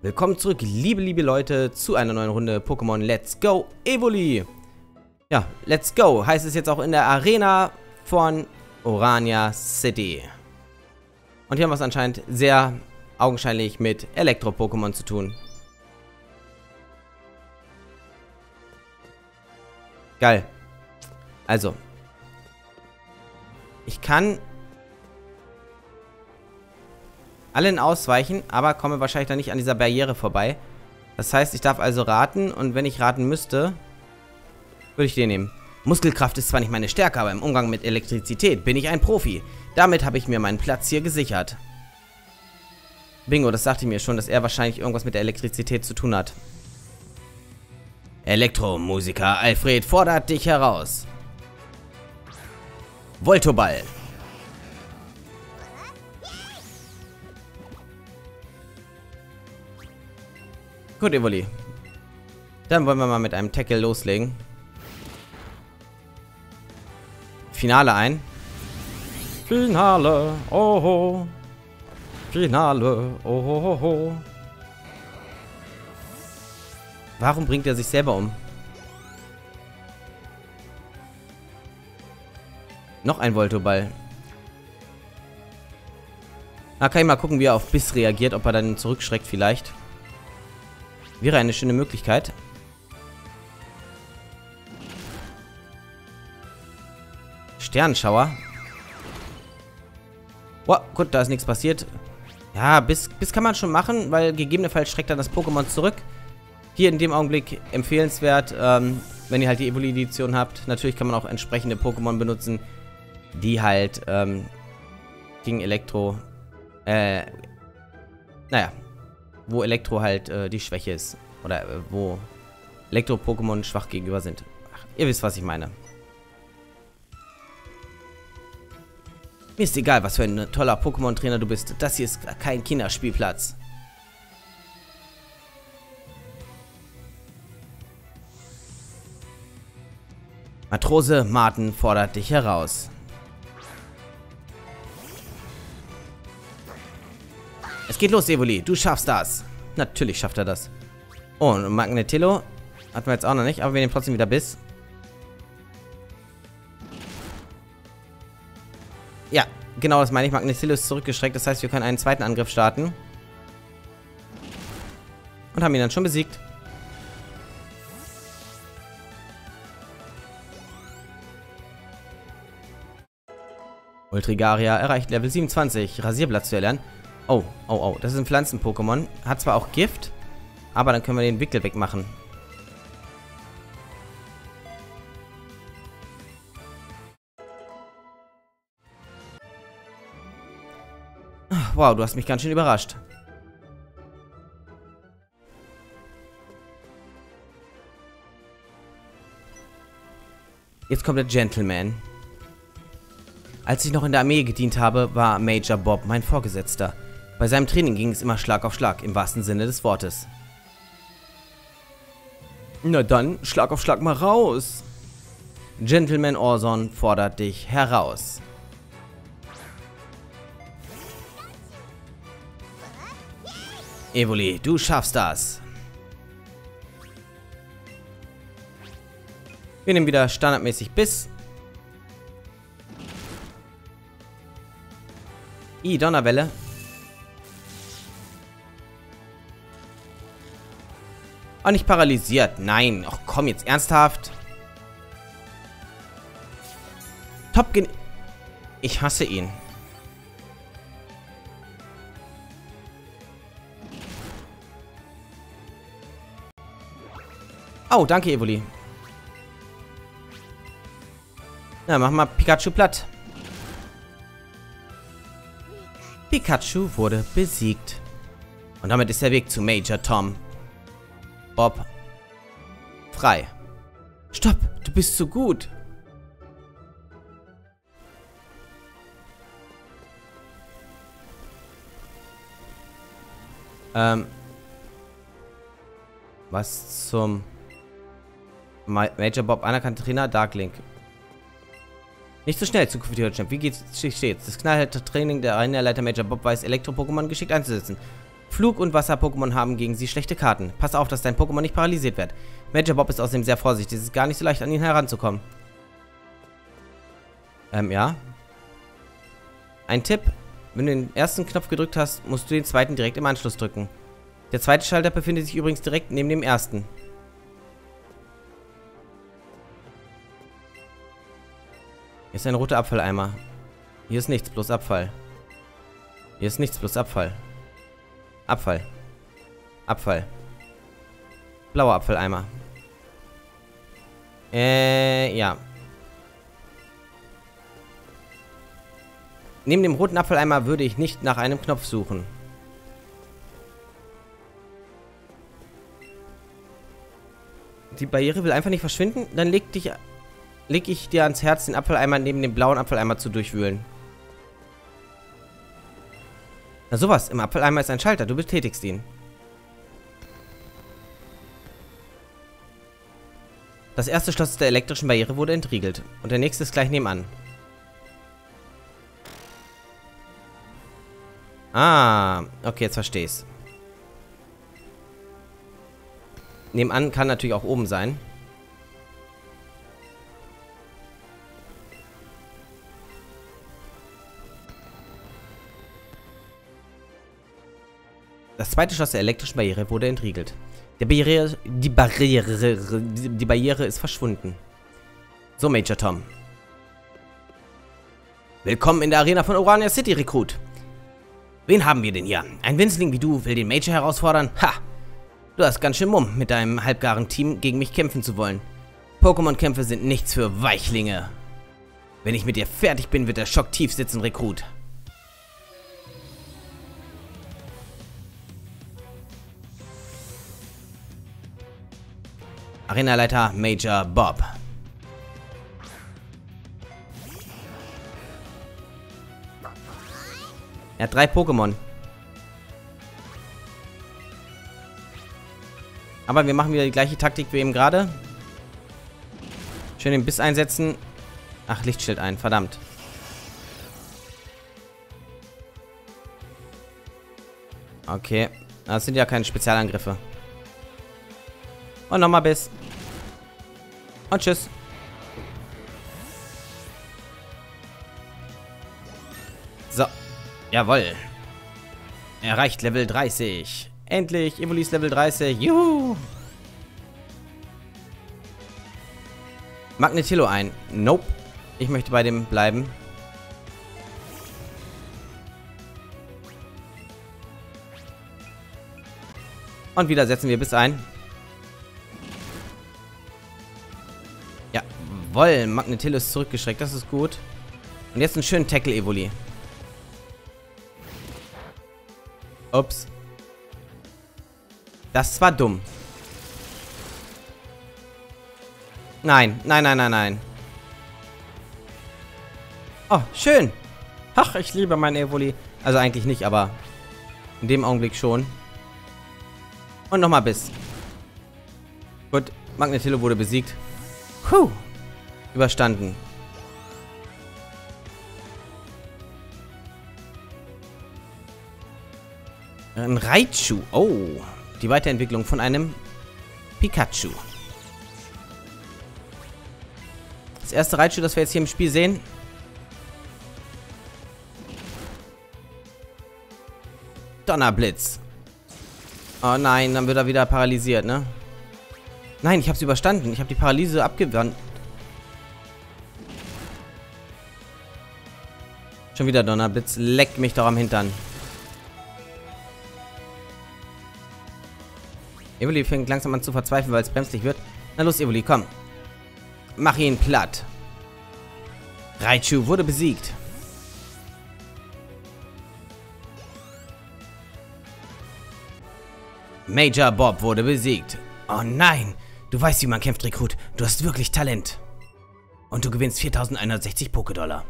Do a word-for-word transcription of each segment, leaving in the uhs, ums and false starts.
Willkommen zurück, liebe, liebe Leute, zu einer neuen Runde Pokémon Let's Go Evoli. Ja, Let's Go heißt es jetzt auch in der Arena von Orania City. Und hier haben wir es anscheinend sehr augenscheinlich mit Elektro-Pokémon zu tun. Geil. Also. Ich kann allen ausweichen, aber komme wahrscheinlich dann nicht an dieser Barriere vorbei. Das heißt, ich darf also raten, und wenn ich raten müsste, würde ich den nehmen. Muskelkraft ist zwar nicht meine Stärke, aber im Umgang mit Elektrizität bin ich ein Profi. Damit habe ich mir meinen Platz hier gesichert. Bingo, das sagte ich mir schon, dass er wahrscheinlich irgendwas mit der Elektrizität zu tun hat. Elektromusiker Alfred fordert dich heraus. Voltoball. Gut, Evoli. Dann wollen wir mal mit einem Tackle loslegen. Finale ein. Finale, oho. Finale, oho. Warum bringt er sich selber um? Noch ein Voltoball. Da kann ich mal gucken, wie er auf Biss reagiert, ob er dann zurückschreckt vielleicht. Wäre eine schöne Möglichkeit. Sternenschauer. Boah, gut, da ist nichts passiert. Ja, Biss, Biss kann man schon machen, weil gegebenenfalls schreckt dann das Pokémon zurück. Hier in dem Augenblick empfehlenswert, ähm, wenn ihr halt die Evoli-Edition habt. Natürlich kann man auch entsprechende Pokémon benutzen, die halt ähm, gegen Elektro, äh, naja, wo Elektro halt äh, die Schwäche ist. Oder äh, wo Elektro-Pokémon schwach gegenüber sind. Ach, ihr wisst, was ich meine. Mir ist egal, was für ein toller Pokémon-Trainer du bist. Das hier ist kein Kinderspielplatz. Matrose Martin fordert dich heraus. Es geht los, Evoli. Du schaffst das. Natürlich schafft er das. Oh, und Magnetillo hatten wir jetzt auch noch nicht, aber wir nehmen trotzdem wieder Biss. Ja, genau das meine ich. Magnetillo ist zurückgeschreckt. Das heißt, wir können einen zweiten Angriff starten. Und haben ihn dann schon besiegt. Ultrigaria erreicht Level siebenundzwanzig. Rasierblatt zu erlernen. Oh, oh, oh. Das ist ein Pflanzen-Pokémon. Hat zwar auch Gift, aber dann können wir den Wickel wegmachen. Wow, du hast mich ganz schön überrascht. Jetzt kommt der Gentleman. Als ich noch in der Armee gedient habe, war Major Bob mein Vorgesetzter. Bei seinem Training ging es immer Schlag auf Schlag, im wahrsten Sinne des Wortes. Na dann, Schlag auf Schlag mal raus. Gentleman Orson fordert dich heraus. Evoli, du schaffst das. Wir nehmen wieder standardmäßig Biss. I, Donnerwelle. Auch nicht paralysiert. Nein. Ach komm, jetzt ernsthaft. Top gen... Ich hasse ihn. Oh, danke, Evoli. Na, machen wir Pikachu platt. Pikachu wurde besiegt. Und damit ist der Weg zu Major Tom Bob frei. Stopp, du bist zu gut. Ähm. Was zum... Major Bob, anerkannte Trainer, Darklink. Nicht so schnell, zukünftiger Champ. Wie geht's stets? Das knallharte Training der Arena-Leiter Major Bob weiß, Elektro-Pokémon geschickt einzusetzen. Flug- und Wasser-Pokémon haben gegen sie schlechte Karten. Pass auf, dass dein Pokémon nicht paralysiert wird. Major Bob ist außerdem sehr vorsichtig. Es ist gar nicht so leicht, an ihn heranzukommen. Ähm, ja. Ein Tipp. Wenn du den ersten Knopf gedrückt hast, musst du den zweiten direkt im Anschluss drücken. Der zweite Schalter befindet sich übrigens direkt neben dem ersten. Hier ist ein roter Abfalleimer. Hier ist nichts, bloß Abfall. Hier ist nichts, bloß Abfall. Abfall. Abfall. Blauer Abfalleimer. Äh, ja. Neben dem roten Abfalleimer würde ich nicht nach einem Knopf suchen. Die Barriere will einfach nicht verschwinden? Dann leg dich, leg ich dir ans Herz, den Abfalleimer neben dem blauen Abfalleimer zu durchwühlen. Na sowas, im Abfalleimer ist ein Schalter, du betätigst ihn. Das erste Schloss der elektrischen Barriere wurde entriegelt und der nächste ist gleich nebenan. Ah, okay, jetzt verstehe ich's. Nebenan kann natürlich auch oben sein. Das zweite Schloss der elektrischen Barriere wurde entriegelt. Der Barriere, die Barriere, die Barriere ist verschwunden. So, Major Tom. Willkommen in der Arena von Orania City, Rekrut. Wen haben wir denn hier? Ein Winzling wie du will den Major herausfordern? Ha! Du hast ganz schön Mumm, mit deinem halbgaren Team gegen mich kämpfen zu wollen. Pokémon-Kämpfe sind nichts für Weichlinge. Wenn ich mit dir fertig bin, wird der Schock tief sitzen, Rekrut. Arenaleiter Major Bob. Er hat drei Pokémon. Aber wir machen wieder die gleiche Taktik wie eben gerade. Schön den Biss einsetzen. Ach, Lichtschild ein, verdammt. Okay, das sind ja keine Spezialangriffe. Und nochmal Biss. Und tschüss. So. Jawohl. Erreicht Level dreißig. Endlich. Evolis Level dreißig. Juhu. Magnetillo ein. Nope. Ich möchte bei dem bleiben. Und wieder setzen wir Biss ein. Jawohl, Magnetillo ist zurückgeschreckt, das ist gut. Und jetzt einen schönen Tackle, Evoli. Ups. Das war dumm. Nein, nein, nein, nein, nein. Oh, schön. Ach, ich liebe mein Evoli. Also eigentlich nicht, aber in dem Augenblick schon. Und nochmal Biss. Gut, Magnetillo wurde besiegt. Puh. Überstanden. Ein Raichu. Oh. Die Weiterentwicklung von einem Pikachu. Das erste Raichu, das wir jetzt hier im Spiel sehen. Donnerblitz. Oh nein, dann wird er wieder paralysiert, ne? Nein, ich habe es überstanden. Ich habe die Paralyse abgewandt. Schon wieder Donnerblitz. Leckt mich doch am Hintern. Evoli fängt langsam an zu verzweifeln, weil es bremslich wird. Na los, Evoli, komm. Mach ihn platt. Raichu wurde besiegt. Major Bob wurde besiegt. Oh nein. Du weißt, wie man kämpft, Rekrut. Du hast wirklich Talent. Und du gewinnst viertausendeinhundertsechzig Pokédollar.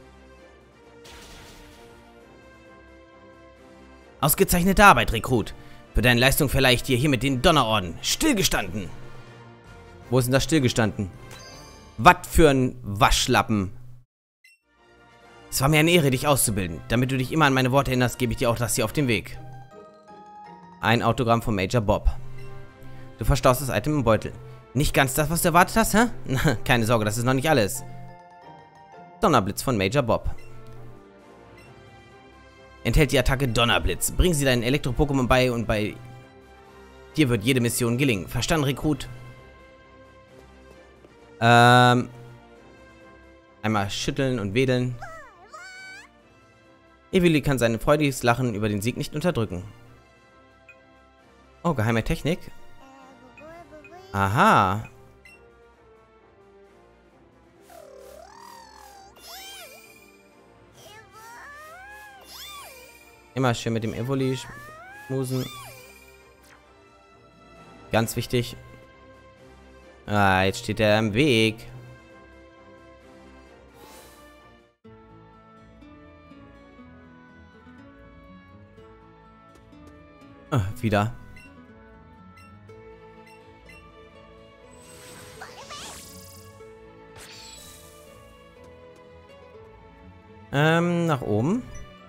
Ausgezeichnete Arbeit, Rekrut. Für deine Leistung verleihe ich dir hiermit den Donnerorden. Stillgestanden. Wo ist denn das stillgestanden? Was für ein Waschlappen. Es war mir eine Ehre, dich auszubilden. Damit du dich immer an meine Worte erinnerst, gebe ich dir auch das hier auf den Weg. Ein Autogramm von Major Bob. Du verstaust das Item im Beutel. Nicht ganz das, was du erwartet hast, hä? Keine Sorge, das ist noch nicht alles. Donnerblitz von Major Bob. Enthält die Attacke Donnerblitz. Bring sie deinen Elektro-Pokémon bei und bei dir wird jede Mission gelingen. Verstanden, Rekrut? Ähm... Einmal schütteln und wedeln. Evoli kann sein freudiges Lachen über den Sieg nicht unterdrücken. Oh, geheime Technik. Aha. Immer schön mit dem Evoli schmusen. Ganz wichtig. Ah, jetzt steht er im Weg. Ah, wieder. Ähm, nach oben.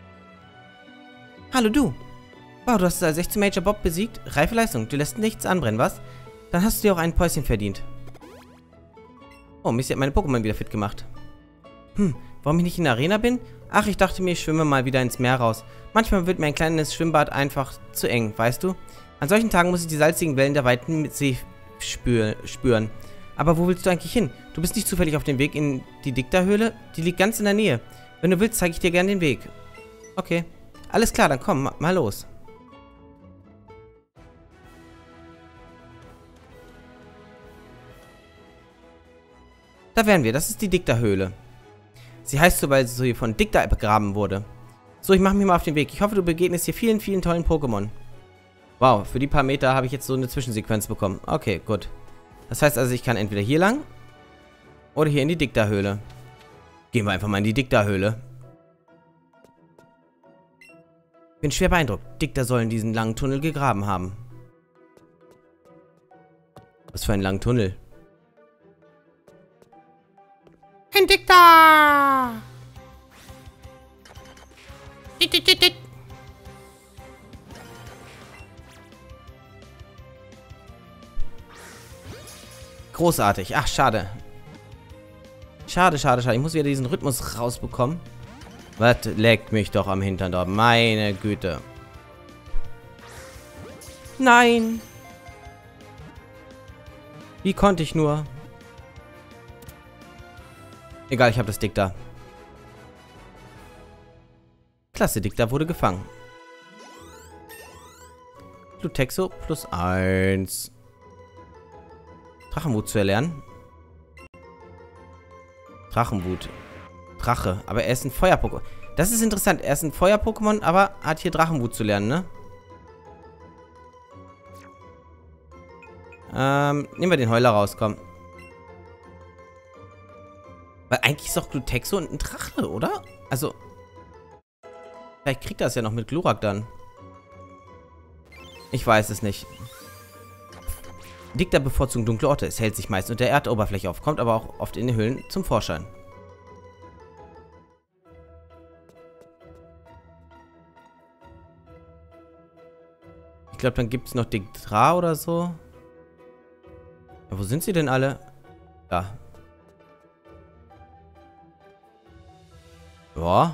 Hallo du. Wow, du hast als sechzehn Major Bob besiegt. Reife Leistung. Du lässt nichts anbrennen, was? Dann hast du dir auch ein Päuschen verdient. Oh, Mist, hat meine Pokémon wieder fit gemacht. Hm, warum ich nicht in der Arena bin? Ach, ich dachte mir, ich schwimme mal wieder ins Meer raus. Manchmal wird mir ein kleines Schwimmbad einfach zu eng, weißt du? An solchen Tagen muss ich die salzigen Wellen der weiten See spür spüren. Aber wo willst du eigentlich hin? Du bist nicht zufällig auf dem Weg in die Dicta-Höhle? Die liegt ganz in der Nähe. Wenn du willst, zeige ich dir gerne den Weg. Okay. Alles klar, dann komm, mal los. Da wären wir. Das ist die Dicta-Höhle. Sie heißt so, weil sie von Dicta begraben wurde. So, ich mache mich mal auf den Weg. Ich hoffe, du begegnest hier vielen, vielen tollen Pokémon. Wow, für die paar Meter habe ich jetzt so eine Zwischensequenz bekommen. Okay, gut. Das heißt also, ich kann entweder hier lang oder hier in die Dicta-Höhle. Gehen wir einfach mal in die Dicta-Höhle. Bin schwer beeindruckt. Dicta sollen diesen langen Tunnel gegraben haben. Was für einen langen Tunnel? Ein Dicta! Dit, dit, dit, dit. Großartig. Ach, schade. Schade, schade, schade. Ich muss wieder diesen Rhythmus rausbekommen. Was leckt mich doch am Hintern dort? Meine Güte. Nein. Wie konnte ich nur? Egal, ich habe das Dicta. Klasse, Dicta wurde gefangen. Glutexo plus eins. Drachenwut zu erlernen. Drachenwut. Drache. Aber er ist ein Feuer-Pokémon. Das ist interessant. Er ist ein Feuer-Pokémon, aber hat hier Drachenwut zu lernen, ne? Ähm, nehmen wir den Heuler raus, komm. Weil eigentlich ist doch Glutexo ein Drache, oder? Also, vielleicht kriegt er es ja noch mit Glurak dann. Ich weiß es nicht. Dicta bevorzugt dunkle Orte. Es hält sich meist unter der Erdoberfläche auf, kommt aber auch oft in den Höhlen zum Vorschein. Ich glaube, dann gibt es noch Dictra oder so. Ja, wo sind sie denn alle? Da. Ja.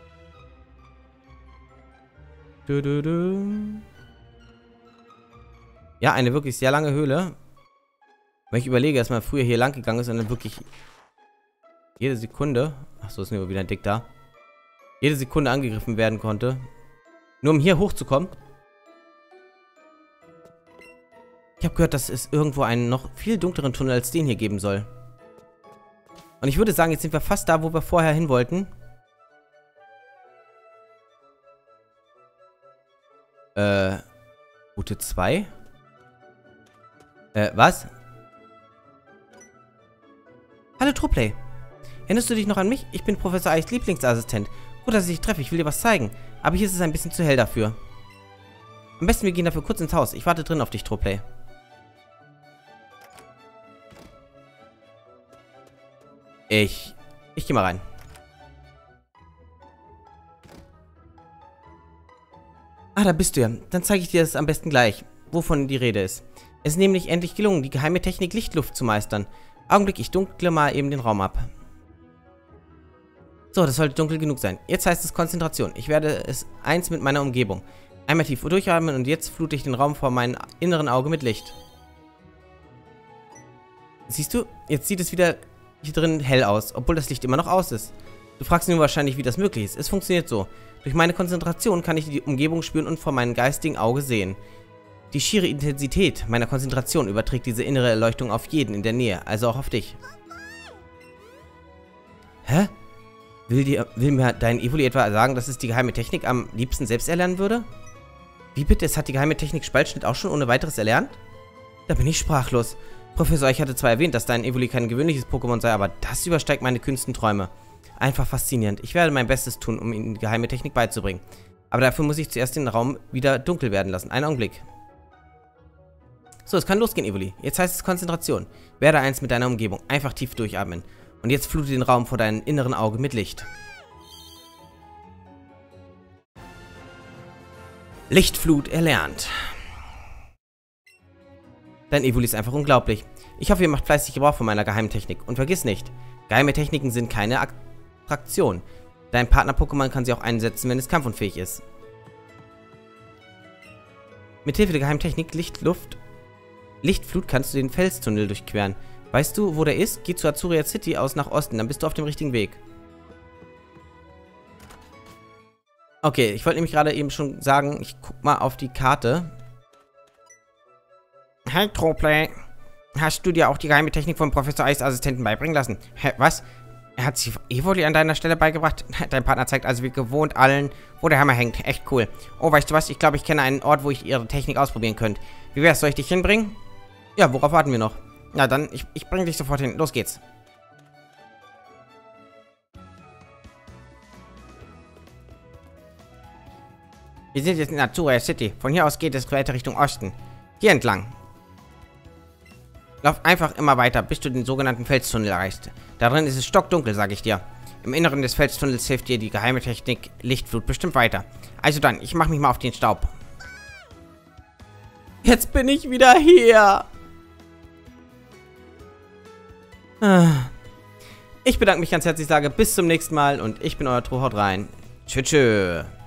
Du, du, du. Ja, eine wirklich sehr lange Höhle. Wenn ich überlege, dass man früher hier lang gegangen ist und dann wirklich jede Sekunde, ach so, ist nur wieder ein Dicta, jede Sekunde angegriffen werden konnte, nur um hier hochzukommen. Ich habe gehört, dass es irgendwo einen noch viel dunkleren Tunnel als den hier geben soll. Und ich würde sagen, jetzt sind wir fast da, wo wir vorher hin wollten. Äh, Route zwei? Äh, was? Hallo Trupley. Erinnerst du dich noch an mich? Ich bin Professor Eichs Lieblingsassistent. Gut, dass ich dich treffe. Ich will dir was zeigen. Aber hier ist es ein bisschen zu hell dafür. Am besten wir gehen dafür kurz ins Haus. Ich warte drin auf dich, Trupley. Ich... Ich geh mal rein. Ah, da bist du ja. Dann zeige ich dir das am besten gleich, wovon die Rede ist. Es ist nämlich endlich gelungen, die geheime Technik Lichtluft zu meistern. Augenblick, ich dunkle mal eben den Raum ab. So, das sollte dunkel genug sein. Jetzt heißt es Konzentration. Ich werde es eins mit meiner Umgebung. Einmal tief durchatmen und jetzt flute ich den Raum vor meinem inneren Auge mit Licht. Siehst du? Jetzt sieht es wieder hier drin hell aus, obwohl das Licht immer noch aus ist. Du fragst nun wahrscheinlich, wie das möglich ist. Es funktioniert so. Durch meine Konzentration kann ich die Umgebung spüren und vor meinem geistigen Auge sehen. Die schiere Intensität meiner Konzentration überträgt diese innere Erleuchtung auf jeden in der Nähe, also auch auf dich. Hä? Will, dir, will mir dein Evoli etwa sagen, dass es die geheime Technik am liebsten selbst erlernen würde? Wie bitte? Es hat die geheime Technik Spaltschnitt auch schon ohne weiteres erlernt? Da bin ich sprachlos. Professor, ich hatte zwar erwähnt, dass dein Evoli kein gewöhnliches Pokémon sei, aber das übersteigt meine kühnsten Träume. Einfach faszinierend. Ich werde mein Bestes tun, um ihm die geheime Technik beizubringen. Aber dafür muss ich zuerst den Raum wieder dunkel werden lassen. Einen Augenblick. So, es kann losgehen, Evoli. Jetzt heißt es Konzentration. Werde eins mit deiner Umgebung. Einfach tief durchatmen. Und jetzt flute den Raum vor deinem inneren Auge mit Licht. Lichtflut erlernt. Dein Evoli ist einfach unglaublich. Ich hoffe, ihr macht fleißig Gebrauch von meiner geheimen Technik. Und vergiss nicht, geheime Techniken sind keine Attraktion. Dein Partner-Pokémon kann sie auch einsetzen, wenn es kampfunfähig ist. Mithilfe der geheimen Technik Lichtluft Lichtflut kannst du den Felstunnel durchqueren. Weißt du, wo der ist? Geh zu Azuria City aus nach Osten, dann bist du auf dem richtigen Weg. Okay, ich wollte nämlich gerade eben schon sagen, ich guck mal auf die Karte. Hey, Troplay. Hast du dir auch die geheime Technik vom Professor Eis Assistenten beibringen lassen? Hä, was? Er hat sich Evoli an deiner Stelle beigebracht? Dein Partner zeigt also wie gewohnt allen, wo der Hammer hängt. Echt cool. Oh, weißt du was? Ich glaube, ich kenne einen Ort, wo ich ihre Technik ausprobieren könnt. Wie wär's? Soll ich dich hinbringen? Ja, worauf warten wir noch? Na dann, ich, ich bringe dich sofort hin. Los geht's. Wir sind jetzt in Azuria City. Von hier aus geht es weiter Richtung Osten. Hier entlang. Lauf einfach immer weiter, bis du den sogenannten Felstunnel erreichst. Darin ist es stockdunkel, sage ich dir. Im Inneren des Felstunnels hilft dir die geheime Technik Lichtflut bestimmt weiter. Also dann, ich mache mich mal auf den Staub. Jetzt bin ich wieder hier. Ich bedanke mich ganz herzlich, sage bis zum nächsten Mal und ich bin euer Tro, haut rein. Tschö, tschö.